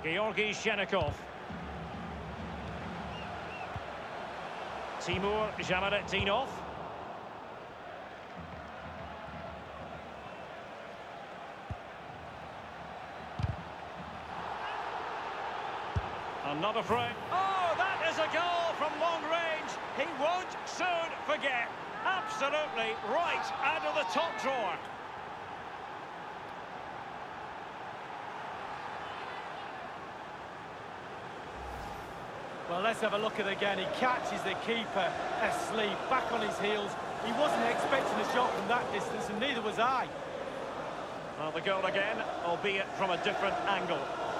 Georgy Shenikov. Timur Jamaretdinov. Another frame. Oh, that is a goal from long range. He won't soon forget. Absolutely right out of the top drawer. Well, let's have a look at it again. He catches the keeper asleep, back on his heels. He wasn't expecting a shot from that distance, and neither was I. Well, the goal again, albeit from a different angle.